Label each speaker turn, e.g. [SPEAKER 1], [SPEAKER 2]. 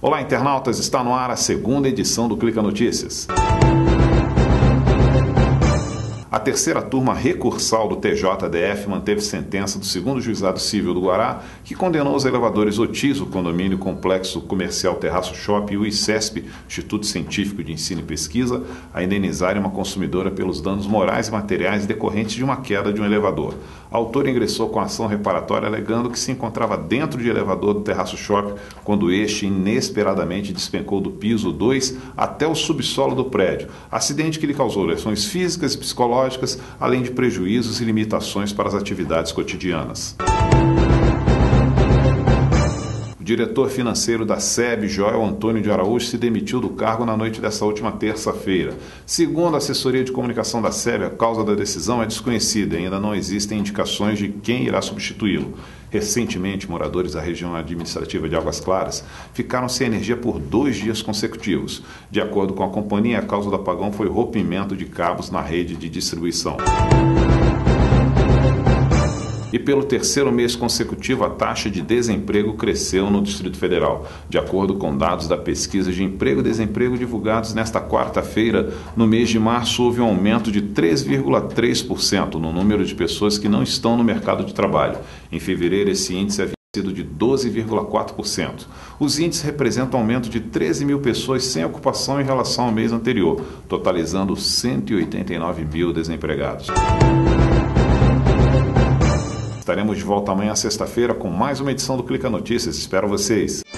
[SPEAKER 1] Olá, internautas, está no ar a segunda edição do Clica Notícias. A terceira turma recursal do TJDF manteve sentença do segundo Juizado Civil do Guará, que condenou os elevadores Otis, o condomínio Complexo Comercial Terraço Shopping, e o ICESP, Instituto Científico de Ensino e Pesquisa, a indenizarem uma consumidora pelos danos morais e materiais decorrentes de uma queda de um elevador. A autora ingressou com ação reparatória alegando que se encontrava dentro de elevador do Terraço Shopping quando este inesperadamente despencou do piso 2 até o subsolo do prédio, acidente que lhe causou lesões físicas e psicológicas, além de prejuízos e limitações para as atividades cotidianas. O diretor financeiro da SEB, Joel Antônio de Araújo, se demitiu do cargo na noite desta última terça-feira. Segundo a assessoria de comunicação da SEB, a causa da decisão é desconhecida e ainda não existem indicações de quem irá substituí-lo. Recentemente, moradores da região administrativa de Águas Claras ficaram sem energia por 2 dias consecutivos. De acordo com a companhia, a causa do apagão foi rompimento de cabos na rede de distribuição. E pelo terceiro mês consecutivo, a taxa de desemprego cresceu no Distrito Federal. De acordo com dados da pesquisa de emprego e desemprego divulgados nesta quarta-feira, no mês de março houve um aumento de 3,3% no número de pessoas que não estão no mercado de trabalho. Em fevereiro, esse índice havia sido de 12,4%. Os índices representam um aumento de 13 mil pessoas sem ocupação em relação ao mês anterior, totalizando 189 mil desempregados. Estaremos de volta amanhã, sexta-feira, com mais uma edição do Clica Notícias. Espero vocês!